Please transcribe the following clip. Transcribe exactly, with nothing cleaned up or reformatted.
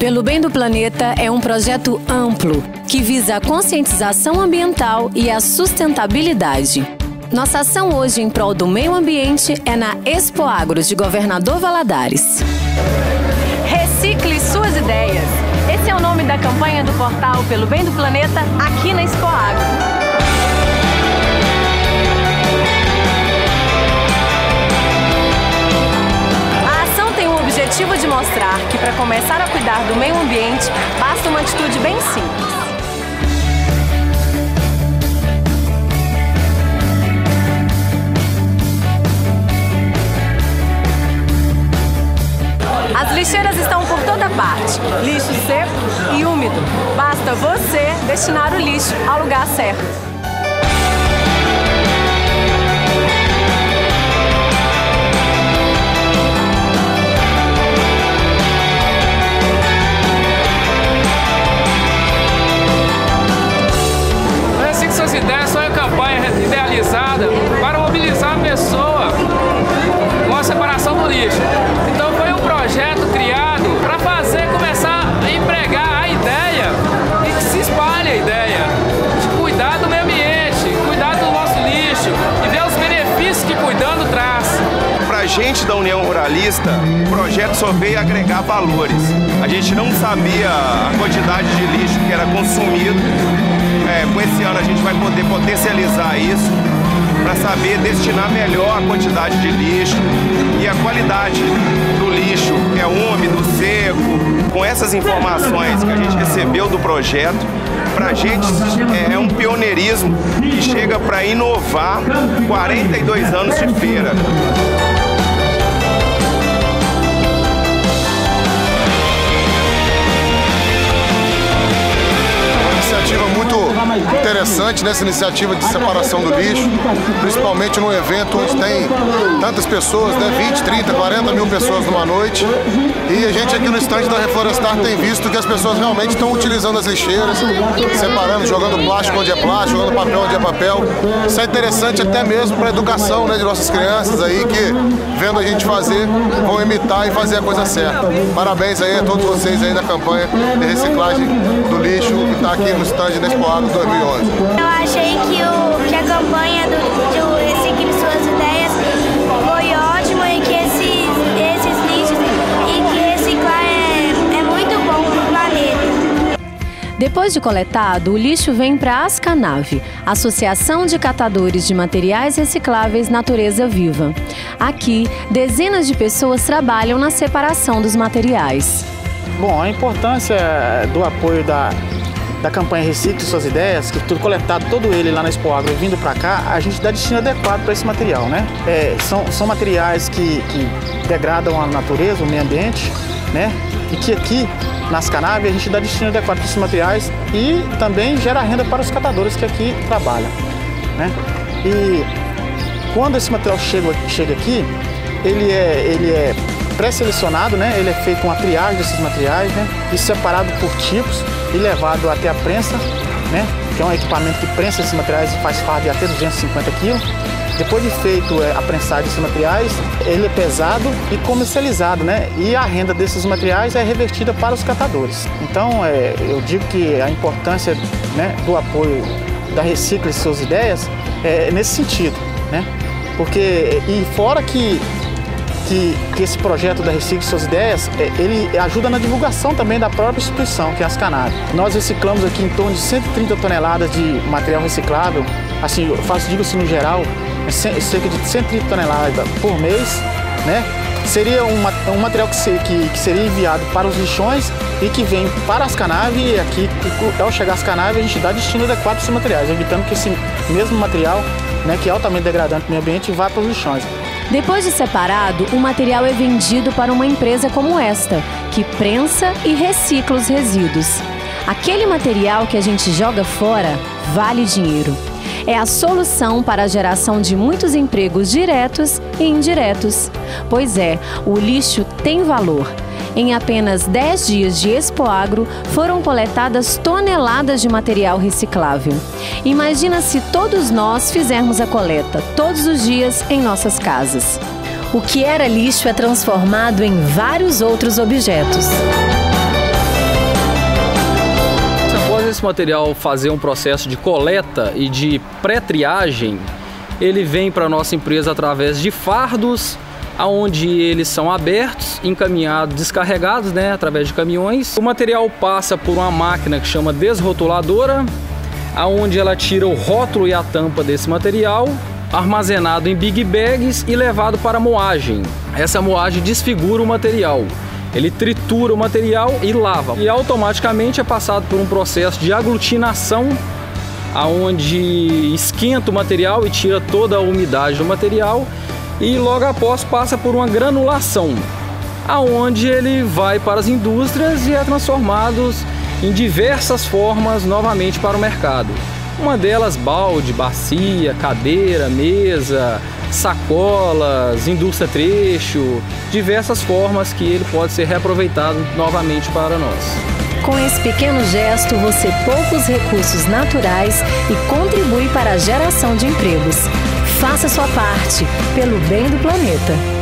Pelo Bem do Planeta é um projeto amplo que visa a conscientização ambiental e a sustentabilidade. Nossa ação hoje em prol do meio ambiente é na Expoagro de Governador Valadares. Recicle suas ideias. Esse é o nome da campanha do portal Pelo Bem do Planeta aqui na Expoagro. O objetivo de mostrar que para começar a cuidar do meio ambiente basta uma atitude bem simples. As lixeiras estão por toda parte, lixo seco e úmido. Basta você destinar o lixo ao lugar certo. Suas ideias são uma campanha idealizada para mobilizar a pessoa com a separação do lixo. Então foi um projeto criado para fazer começar a empregar a ideia e que se espalhe a ideia de cuidar do meio ambiente, cuidar do nosso lixo e ver os benefícios que cuidando traz. Para a gente da União Ruralista, o projeto só veio agregar valores. A gente não sabia a quantidade de lixo que era consumido. É, com esse ano a gente vai poder potencializar isso para saber destinar melhor a quantidade de lixo e a qualidade do lixo, que é úmido, seco. Com essas informações que a gente recebeu do projeto, para a gente é um pioneirismo que chega para inovar quarenta e dois anos de feira. Muito interessante nessa iniciativa de separação do lixo, principalmente num evento onde tem tantas pessoas, né, vinte, trinta, quarenta mil pessoas numa noite, e a gente aqui no estande da Reflorestar tem visto que as pessoas realmente estão utilizando as lixeiras, separando, jogando plástico onde é plástico, jogando papel onde é papel. Isso é interessante até mesmo para a educação, né, de nossas crianças aí que, vendo a gente fazer, vão imitar e fazer a coisa certa. Parabéns aí a todos vocês aí da campanha de reciclagem do lixo que está aqui no estande da Expoagro dois mil e onze. Eu achei que, o, que a campanha do, do Recicle Suas Ideias foi ótima e que esses, esses lixos e que reciclar é, é muito bom para o planeta. Depois de coletado, o lixo vem para a Ascanave, Associação de Catadores de Materiais Recicláveis Natureza Viva. Aqui, dezenas de pessoas trabalham na separação dos materiais. Bom, a importância do apoio da da campanha Recicle Suas Ideias, que tudo coletado, todo ele lá na Expoagro vindo para cá, a gente dá destino adequado para esse material, né? É, são, são materiais que, que degradam a natureza, o meio ambiente, né? E que aqui, na Ascanave, a gente dá destino adequado para esses materiais e também gera renda para os catadores que aqui trabalham, né? E quando esse material chega, chega aqui, ele é, ele é pré-selecionado, né? Ele é feito uma triagem desses materiais, né? E separado por tipos e levado até a prensa, né? Que é um equipamento que prensa esses materiais e faz fardo de até duzentos e cinquenta quilos. Depois de feito é, a prensagem desses materiais, ele é pesado e comercializado, né? E a renda desses materiais é revertida para os catadores. Então, é, eu digo que a importância, né, do apoio da Recicle Suas Ideias é nesse sentido, né? Porque, e fora que Que, que esse projeto da Recicle Suas Ideias, ele ajuda na divulgação também da própria instituição, que é a Ascanave. Nós reciclamos aqui em torno de cento e trinta toneladas de material reciclável, assim, eu faço, digo assim no geral, cerca de cento e trinta toneladas por mês, né? Seria um, um material que, ser, que, que seria enviado para os lixões e que vem para a Ascanave, e aqui, ao chegar a Ascanave, a gente dá destino adequado para esses materiais, evitando que esse mesmo material, né, que é altamente degradante para o meio ambiente, vá para os lixões. Depois de separado, o material é vendido para uma empresa como esta, que prensa e recicla os resíduos. Aquele material que a gente joga fora vale dinheiro. É a solução para a geração de muitos empregos diretos e indiretos. Pois é, o lixo tem valor. Em apenas dez dias de Expoagro, foram coletadas toneladas de material reciclável. Imagina se todos nós fizermos a coleta todos os dias em nossas casas. O que era lixo é transformado em vários outros objetos. nosso material fazer um processo de coleta e de pré-triagem, ele vem para a nossa empresa através de fardos, onde eles são abertos, encaminhados, descarregados, né, através de caminhões. O material passa por uma máquina que chama desrotuladora, onde ela tira o rótulo e a tampa desse material, armazenado em big bags e levado para a moagem. Essa moagem desfigura o material. Ele tritura o material e lava. E automaticamente é passado por um processo de aglutinação, onde esquenta o material e tira toda a umidade do material. E logo após passa por uma granulação, aonde ele vai para as indústrias e é transformado em diversas formas novamente para o mercado. Uma delas balde, bacia, cadeira, mesa, sacolas, indústria trecho, diversas formas que ele pode ser reaproveitado novamente para nós. Com esse pequeno gesto, você poupa os recursos naturais e contribui para a geração de empregos. Faça sua parte, pelo bem do planeta.